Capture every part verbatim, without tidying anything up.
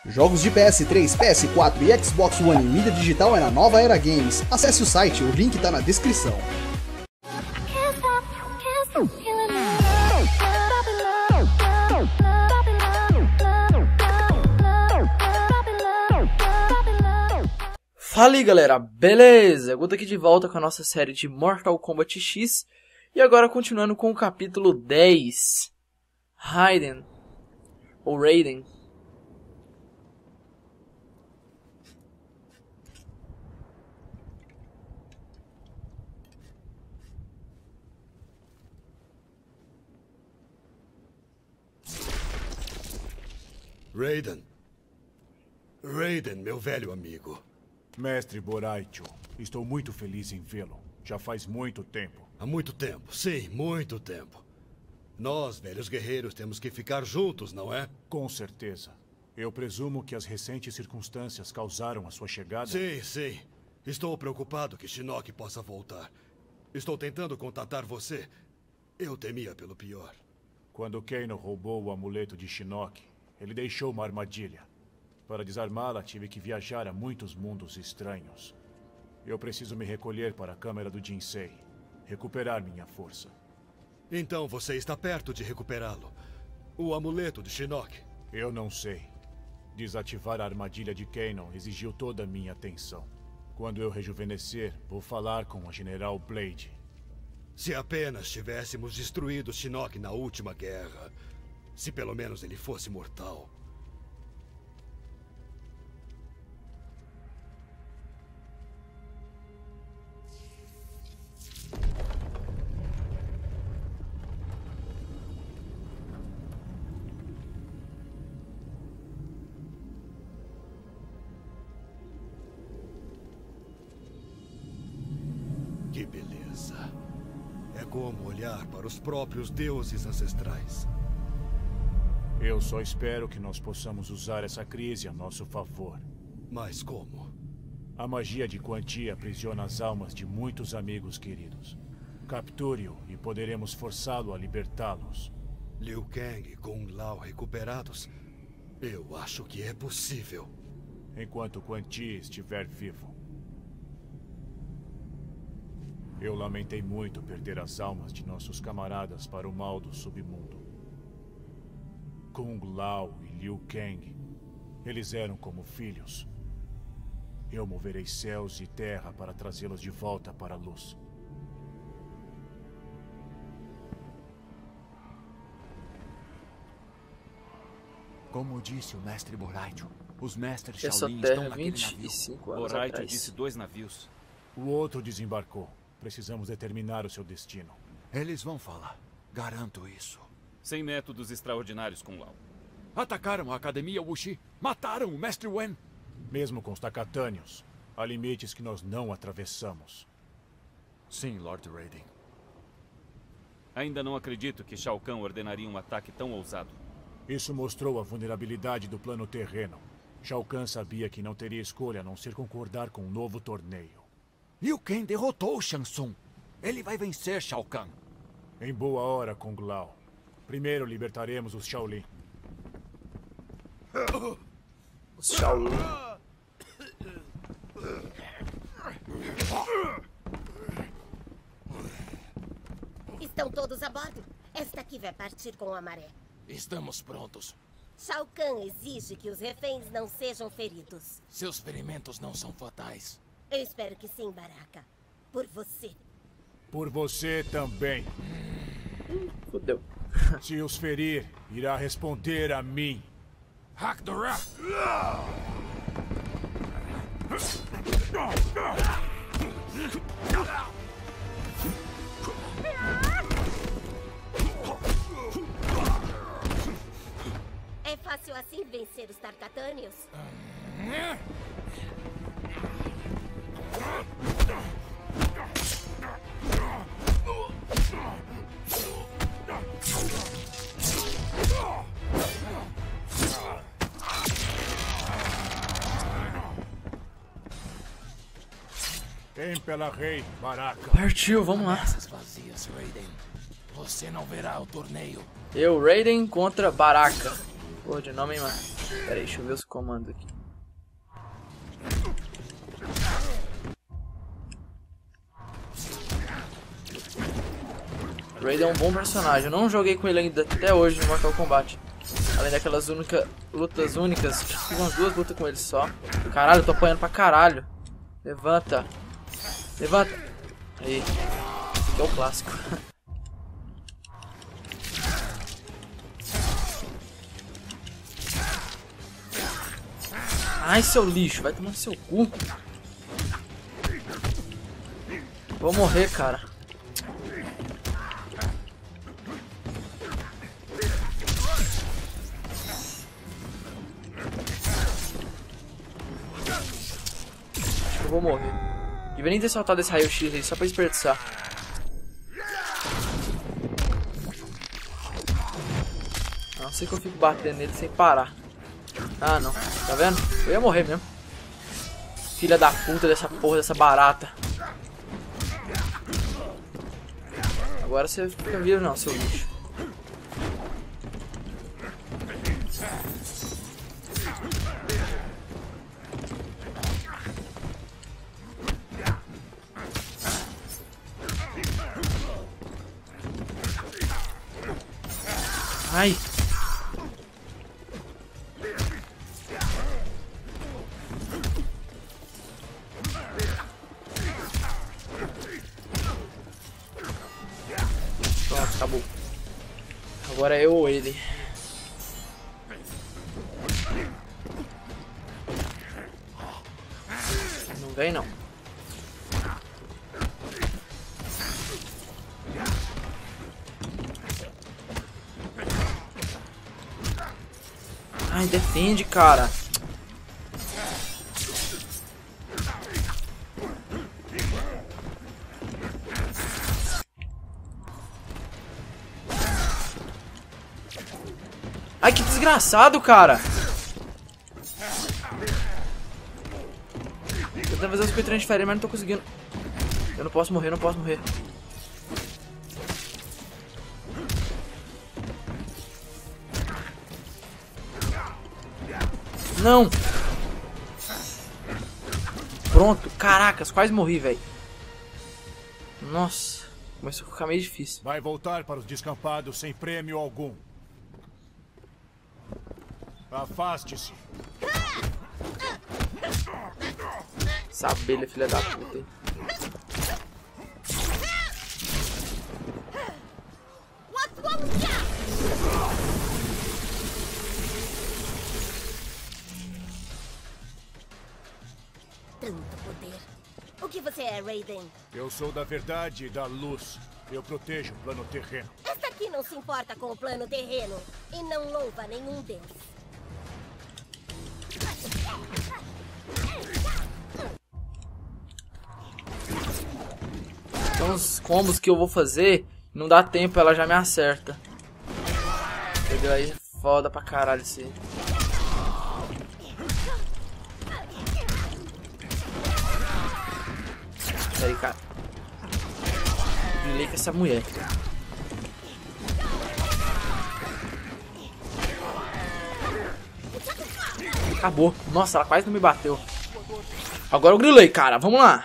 Jogos de P S três, P S quatro e Xbox One em mídia digital é na Nova Era Games. Acesse o site, o link tá na descrição. Fala aí galera, beleza? Eu tô aqui de volta com a nossa série de Mortal Kombat X. E agora continuando com o capítulo dez, Raiden, ou Raiden. Raiden. Raiden, meu velho amigo. Mestre Boraicho, estou muito feliz em vê-lo. Já faz muito tempo. Há muito tempo, sim, muito tempo. Nós, velhos guerreiros, temos que ficar juntos, não é? Com certeza. Eu presumo que as recentes circunstâncias causaram a sua chegada? Sim, sim. Estou preocupado que Shinnok possa voltar. Estou tentando contatar você. Eu temia pelo pior. Quando Kano roubou o amuleto de Shinnok, ele deixou uma armadilha. Para desarmá-la, tive que viajar a muitos mundos estranhos. Eu preciso me recolher para a câmara do Jinsei, recuperar minha força. Então você está perto de recuperá-lo. O amuleto de Shinnok. Eu não sei. Desativar a armadilha de Kano exigiu toda a minha atenção. Quando eu rejuvenescer, vou falar com a General Blade. Se apenas tivéssemos destruído Shinnok na última guerra. Se pelo menos ele fosse mortal. Que beleza. É como olhar para os próprios deuses ancestrais. Eu só espero que nós possamos usar essa crise a nosso favor. Mas como? A magia de Quan Chi aprisiona as almas de muitos amigos queridos. Capture-o e poderemos forçá-lo a libertá-los. Liu Kang e Kung Lao recuperados? Eu acho que é possível. Enquanto Quan Chi estiver vivo. Eu lamentei muito perder as almas de nossos camaradas para o mal do submundo. Kung Lao e Liu Kang. Eles eram como filhos. Eu moverei céus e terra para trazê-los de volta para a luz. Como disse o mestre Boraicho, os mestres Essa Shaolin terra estão naquele vinte e navio. cinco anos Boraicho atrás. disse dois navios. O outro desembarcou. Precisamos determinar o seu destino. Eles vão falar. Garanto isso. Sem métodos extraordinários com Lao. Atacaram a Academia Wuxi. Mataram o mestre Wen. Mesmo com os Takatânios, há limites que nós não atravessamos. Sim, Lord Raiden. Ainda não acredito que Shao Kahn ordenaria um ataque tão ousado. Isso mostrou a vulnerabilidade do plano terreno. Shao Kahn sabia que não teria escolha a não ser concordar com um novo torneio. Liu Kang derrotou Shang Tsung. Ele vai vencer Shao Kahn. Em boa hora, Kung Lao. Primeiro libertaremos os Shaolin. Os Shaolin. Estão todos a bordo? Esta aqui vai partir com a maré. Estamos prontos. Shao Kahn exige que os reféns não sejam feridos. Seus ferimentos não são fatais. Eu espero que sim, Baraka. Por você. Por você também. Fudeu. Se os ferir, irá responder a mim. Hack the Rat! É fácil assim vencer os Tarkatânios? Vem pela rei, Baraka. Partiu, vamos lá. Essas vazias, Raiden. Você não verá o torneio. Eu, Raiden contra Baraka. Pô, de nome, mano. Pera aí, deixa eu ver os comandos aqui. Raiden é um bom personagem. Eu não joguei com ele ainda até hoje no Mortal Kombat. Além daquelas única, lutas únicas. Fiz umas duas lutas com ele só. Caralho, eu tô apanhando pra caralho. Levanta. Levanta. Aí. Esse aqui é o clássico. Ai, seu lixo. Vai tomar no seu cu. Vou morrer, cara. Vou morrer. Devia nem ter soltado esse raio-x aí, só pra desperdiçar. A não ser que eu fico batendo nele sem parar. Ah, não. Tá vendo? Eu ia morrer mesmo. Filha da puta dessa porra, dessa barata. Agora você fica vivo não, seu lixo. Ai. Pronto, acabou. Agora é eu ou ele. Não vem não. Ai, defende, cara. Ai, que desgraçado, cara. Eu tentando fazer os quick transfer, mas não tô conseguindo. Eu não posso morrer, não posso morrer. Não! Pronto, caracas, quase morri, velho. Nossa, começou a ficar meio difícil. Vai voltar para os descampados sem prêmio algum. Afaste-se. Essa abelha, filha da puta aí. Tanto poder. O que você é, Raiden? Eu sou da verdade e da luz. Eu protejo o plano terreno. Esta aqui não se importa com o plano terreno e não louva nenhum deus. Tem uns combos que eu vou fazer, não dá tempo, ela já me acerta. Entendeu? Aí é foda pra caralho isso aí. Pera aí, cara. Brilhei com essa mulher. Acabou. Nossa, ela quase não me bateu. Agora eu grilei, cara. Vamos lá.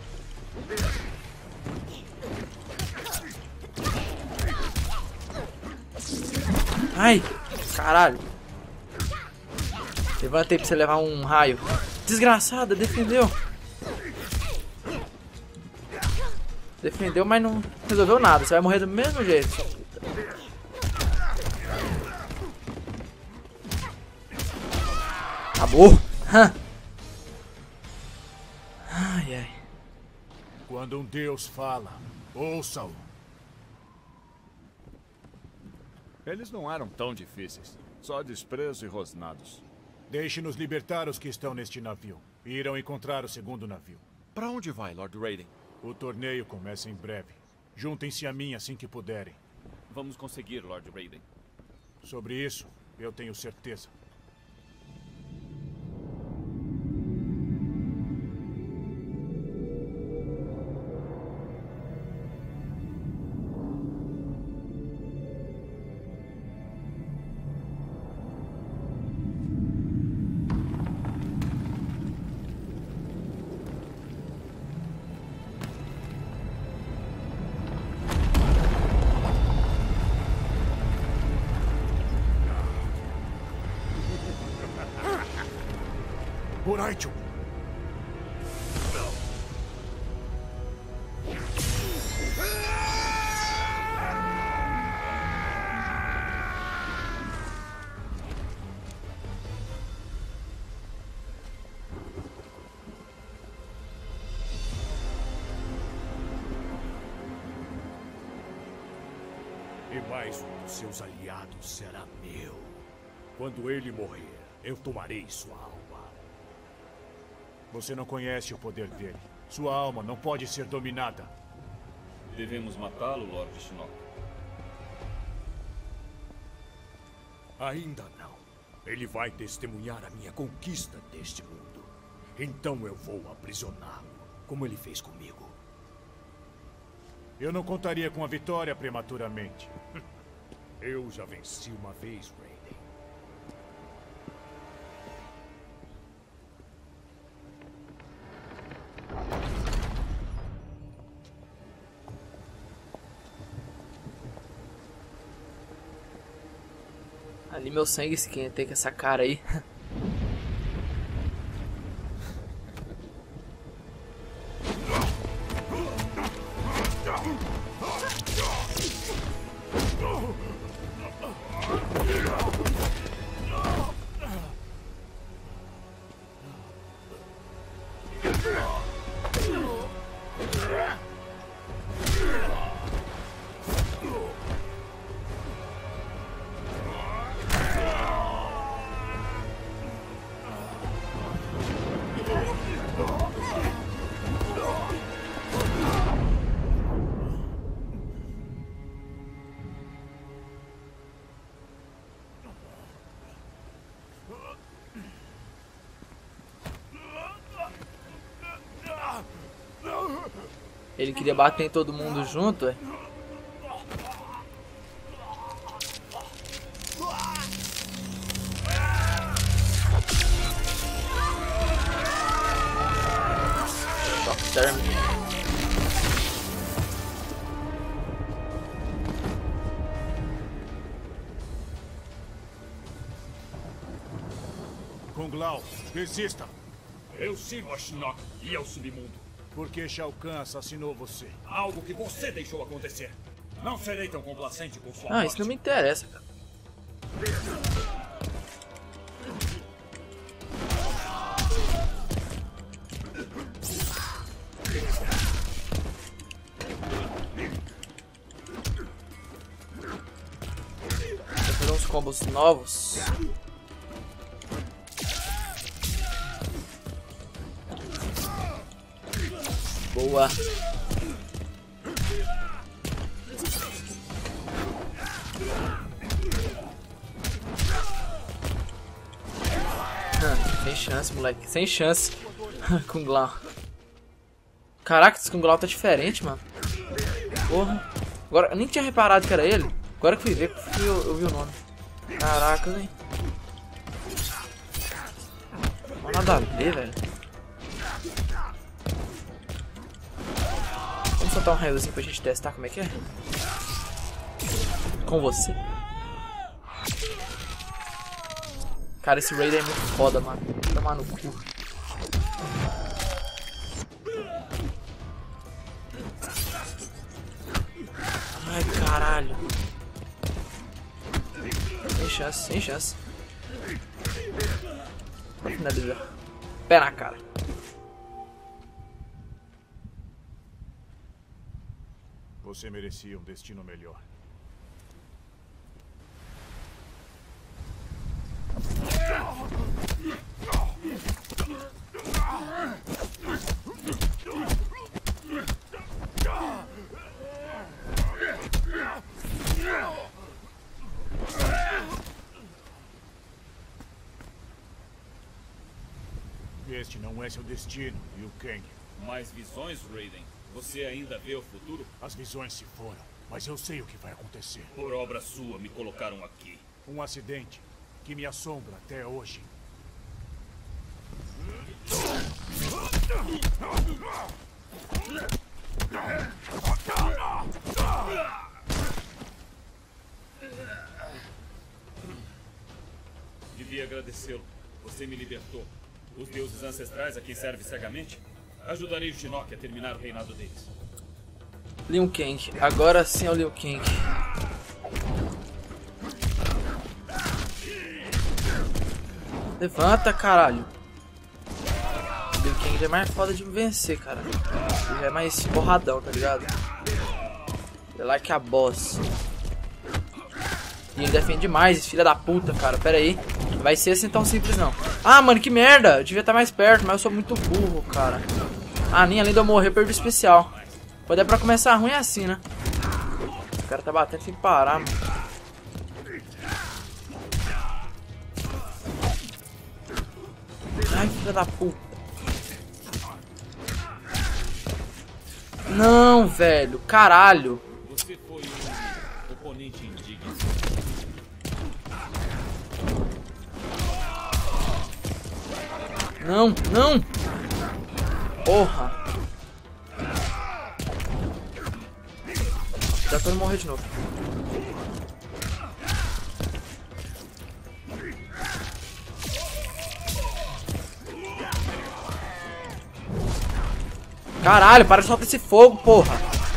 Ai, caralho. Levantei pra você levar um raio. Desgraçada, defendeu. Defendeu, mas não resolveu nada. Você vai morrer do mesmo jeito. Acabou. Ai, ai. Quando um deus fala, ouça-o. Eles não eram tão difíceis. Só desprezo e rosnados. Deixe-nos libertar os que estão neste navio. Irão encontrar o segundo navio. Para onde vai, Lord Raiden? O torneio começa em breve. Juntem-se a mim assim que puderem. Vamos conseguir, Lord Raiden. Sobre isso, eu tenho certeza. Boraicho! E mais um dos seus aliados será meu. Quando ele morrer, eu tomarei sua alma. Você não conhece o poder dele. Sua alma não pode ser dominada. Devemos matá-lo, Lord Shinnok. Ainda não. Ele vai testemunhar a minha conquista deste mundo. Então eu vou aprisioná-lo, como ele fez comigo. Eu não contaria com a vitória prematuramente. Eu já venci uma vez, Raiden. Ali meu sangue esquenta com essa cara aí. Ele queria bater em todo mundo junto, é? Shock térmico. Kung Lao, desista! Eu sirvo a Shinnok e ao submundo. Por que Shao Kahn assassinou você? Algo que você deixou acontecer. Não serei tão complacente com sua Ah, morte. isso não me interessa, cara. Vou fazer uns combos novos. Boa. Ah, sem chance, moleque. Sem chance. Kung Lao. Caraca, esse Kung Lao tá diferente, mano. Porra. Agora, eu nem tinha reparado que era ele. Agora que fui ver, que eu, eu vi o nome. Caraca, velho. Não nada a ver, velho. Vamos soltar um raiozinho pra gente testar como é que é? Com você. Cara, esse Raiden é muito foda, mano. Vai tomar no cu. Ai, caralho. Sem chance, sem chance. Pra finalizar. Pé na cara. Você merecia um destino melhor. Este não é seu destino, Liu Kang. Mais visões, Raiden? Você ainda vê o futuro? As visões se foram, mas eu sei o que vai acontecer. Por obra sua, me colocaram aqui. Um acidente que me assombra até hoje. Devia agradecê-lo. Você me libertou. Os deuses ancestrais a quem serve cegamente? Ajudarei o Shinnok a terminar o reinado deles. Liu Kang. Agora sim é o Liu Kang. Levanta, caralho. O Liu Kang já é mais foda de vencer, cara. Ele já é mais porradão, tá ligado? Ele é like a boss. E ele defende demais, filha da puta, cara. Pera aí. Não vai ser assim tão simples, não. Ah, mano, que merda. Eu devia estar mais perto, mas eu sou muito burro, cara. Ah, nem além de eu morrer, eu perdi o especial. Pode é pra começar ruim assim, né? O cara tá batendo sem parar, mano. Ai, filha da puta. Não, velho. Caralho. Você foi um oponente indigno. Não, não. Porra. Já tô indo morrer de novo. Caralho, para de soltar esse fogo, porra.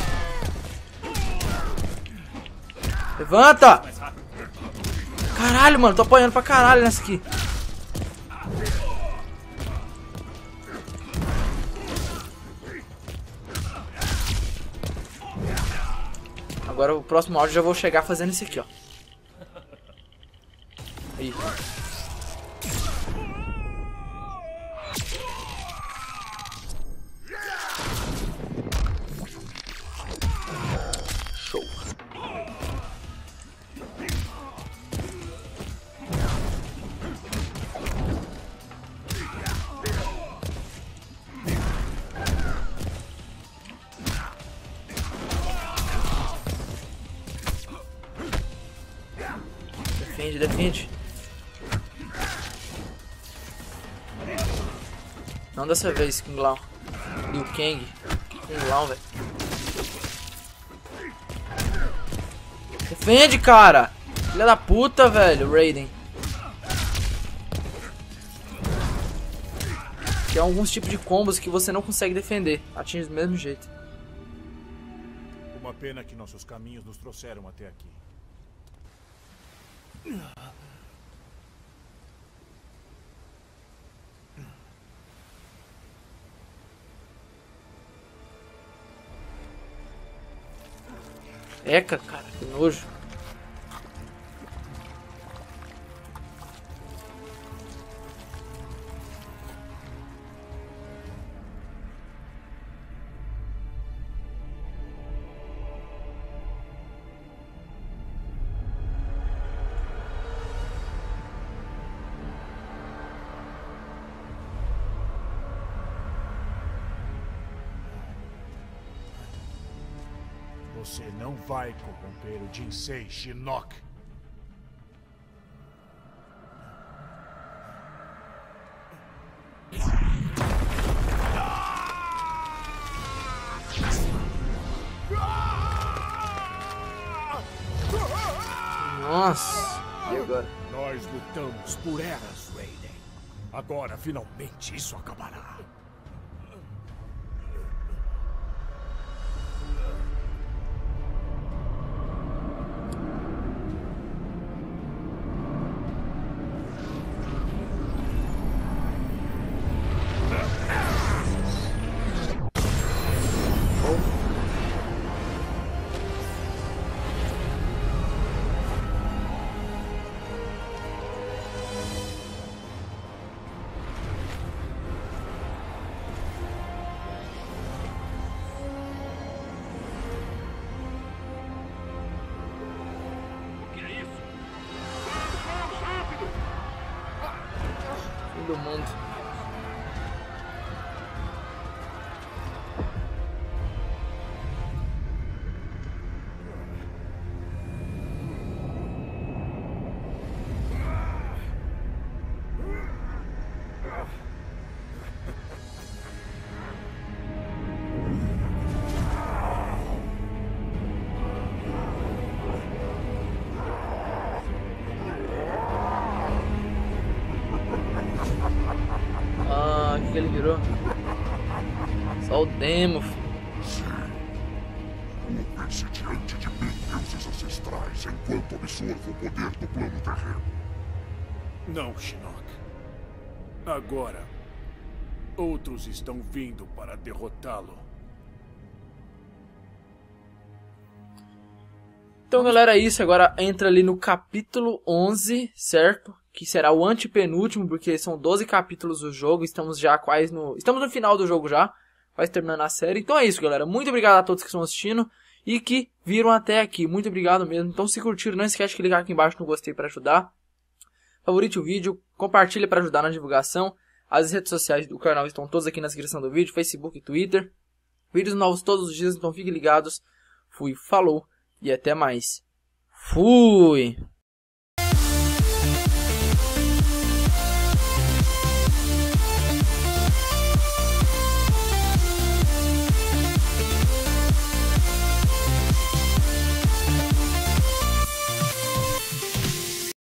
Levanta. Caralho, mano, tô apanhando pra caralho nessa aqui. Agora o próximo áudio eu já vou chegar fazendo isso aqui, ó. Aí. Show. Defende, defende. Não dessa vez, Kung Lao. Liu Kang. Kung Lao, velho. Defende, cara! Filha da puta, velho, Raiden. Tem alguns tipos de combos que você não consegue defender. Atinge do mesmo jeito. Uma pena que nossos caminhos nos trouxeram até aqui. Eca, cara, que nojo. Você não vai corromper o Jinsei Shinnok. Nossa. E agora? Nós lutamos por eras, Raiden. Agora, finalmente, isso acabará. Fim do mundo. que ele virou. Só o demo, filho. Curvem-se diante de mim, deuses ancestrais, enquanto absorvo o poder do plano terreno. Não, Shinnok. Agora, outros estão vindo para derrotá-lo. Então, galera, é isso. Agora entra ali no capítulo onze, certo? Que será o antepenúltimo, porque são doze capítulos do jogo. Estamos já quase no... Estamos no final do jogo já. Quase terminando a série. Então é isso, galera. Muito obrigado a todos que estão assistindo e que viram até aqui. Muito obrigado mesmo. Então, se curtiram, não esquece de clicar aqui embaixo no gostei para ajudar. Favorite o vídeo. Compartilha para ajudar na divulgação. As redes sociais do canal estão todas aqui na descrição do vídeo. Facebook e Twitter. Vídeos novos todos os dias, então fiquem ligados. Fui, falou. E até mais. Fui!